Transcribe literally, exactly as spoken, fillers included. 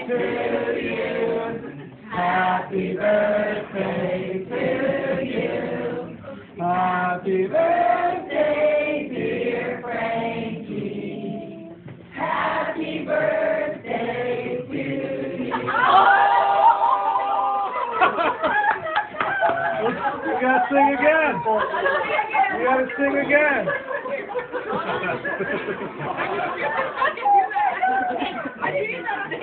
to you. Happy birthday to you. Happy birthday, dear Frankie. Happy birthday to you. You gotta sing again. You gotta sing again. I didn't do that.